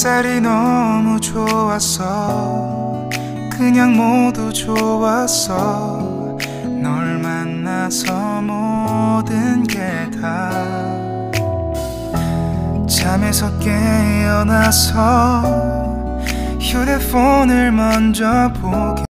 햇살이 너무 좋았어. 그냥 모두 좋았어. 널 만나서 모든 게 다. 잠에서 깨어나서 휴대폰을 먼저 보게